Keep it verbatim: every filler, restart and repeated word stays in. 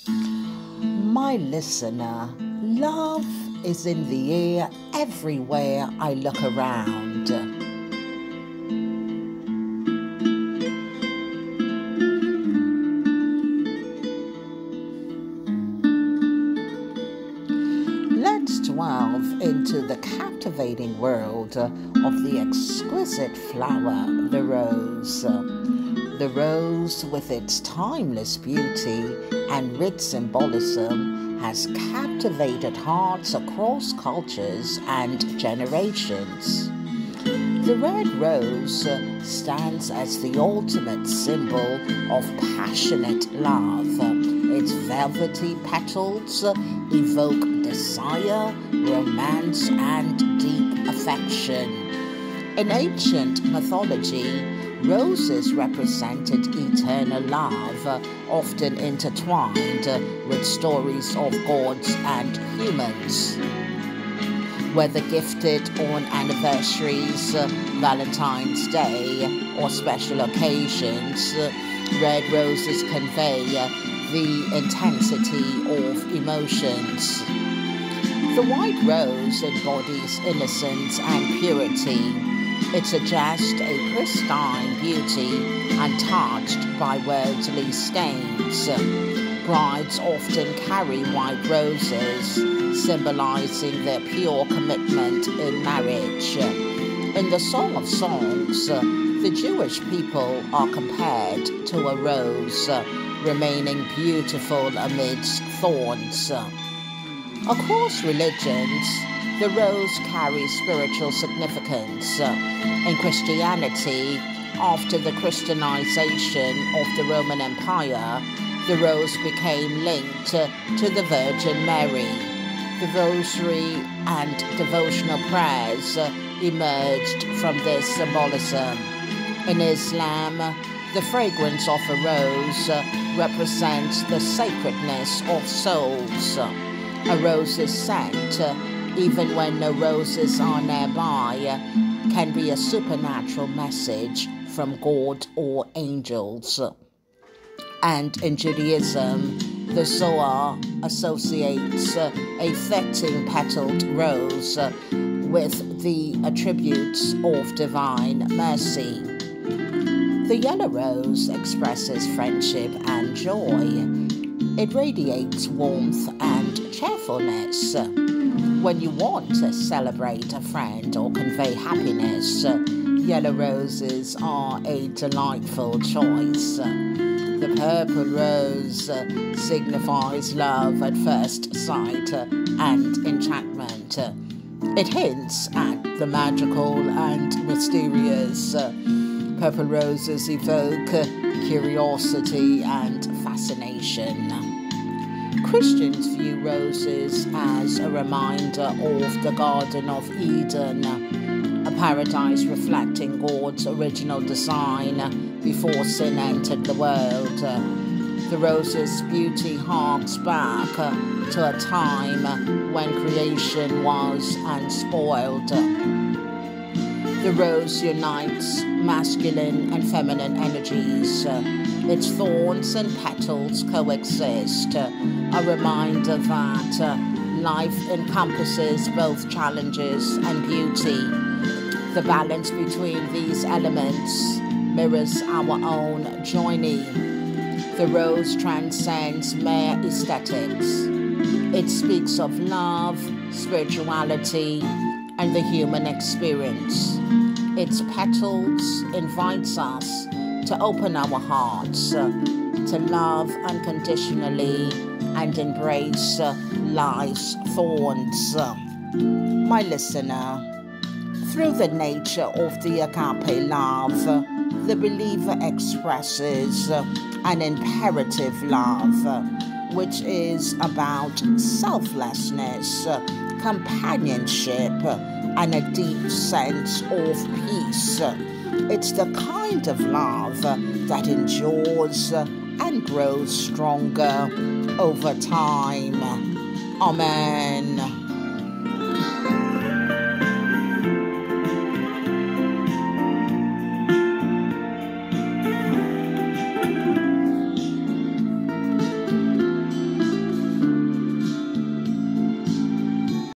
My listener, love is in the air everywhere I look around. Let's delve into the captivating world of the exquisite flower, the rose. The rose, with its timeless beauty and rich symbolism, has captivated hearts across cultures and generations. The red rose stands as the ultimate symbol of passionate love. Its velvety petals evoke desire, romance, and deep affection. In ancient mythology, roses represented eternal love, often intertwined with stories of gods and humans. Whether gifted on anniversaries, Valentine's Day, or special occasions, red roses convey the intensity of emotions. The white rose embodies innocence and purity. It suggests a pristine beauty untouched by worldly stains. Brides often carry white roses, symbolizing their pure commitment in marriage. In the Song of Songs, the Jewish people are compared to a rose, remaining beautiful amidst thorns. Across religions, the rose carries spiritual significance. In Christianity, after the Christianization of the Roman Empire, the rose became linked to the Virgin Mary. The rosary and devotional prayers emerged from this symbolism. In Islam, the fragrance of a rose represents the sacredness of souls. A rose's scent, even when no roses are nearby, can be a supernatural message from God or angels. And in Judaism, the Zohar associates a fetting petaled rose with the attributes of divine mercy. The yellow rose expresses friendship and joy. It radiates warmth and cheerfulness. When you want to celebrate a friend or convey happiness, yellow roses are a delightful choice. The purple rose signifies love at first sight and enchantment. It hints at the magical and mysterious. Purple roses evoke curiosity and fascination. Christians view roses as a reminder of the Garden of Eden, a paradise reflecting God's original design before sin entered the world. The rose's beauty harks back to a time when creation was unspoiled. The rose unites masculine and feminine energies. Its thorns and petals coexist, a reminder that life encompasses both challenges and beauty. The balance between these elements mirrors our own journey. The rose transcends mere aesthetics. It speaks of love, spirituality, and the human experience. Its petals invites us to open our hearts, to love unconditionally and embrace life's thorns. My listener, through the nature of the agape love, the believer expresses an imperative love, which is about selflessness, companionship, and a deep sense of peace. It's the kind of love that endures and grows stronger over time. Amen.